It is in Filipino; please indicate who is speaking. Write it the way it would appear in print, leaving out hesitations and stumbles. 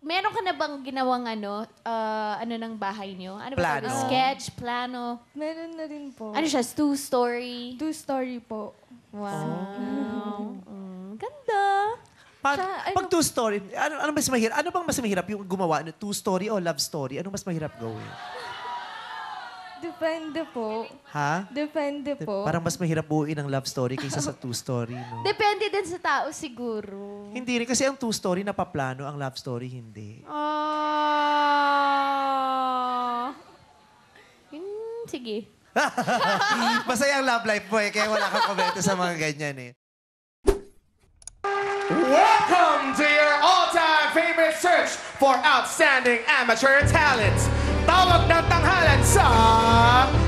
Speaker 1: meron ka na bang ginawang ano ng bahay niyo? Ano ba
Speaker 2: Plano.
Speaker 1: tawag? Sketch, plano?
Speaker 3: Meron na rin po.
Speaker 1: Ano siya? Two-story?
Speaker 3: Two-story po.
Speaker 1: Wow. Ganda.
Speaker 2: Pag two-story, ano mas mahirap? Ano bang mas mahirap yung gumawa? Two-story o love story? Ano mas mahirap gawin?
Speaker 3: Depende po.
Speaker 2: Ha?
Speaker 3: Depende po.
Speaker 2: Parang mas mahirap buuin ang love story kaysa sa two-story, no?
Speaker 1: Depende din sa tao siguro.
Speaker 2: Hindi rin. Kasi ang two-story napaplano, ang love story hindi.
Speaker 1: Sige.
Speaker 2: Masaya ang love life mo eh, kaya wala kang komento sa mga ganyan eh.
Speaker 4: Welcome to your all-time favorite search for outstanding amateur talents. Tawag ng tanghalan sa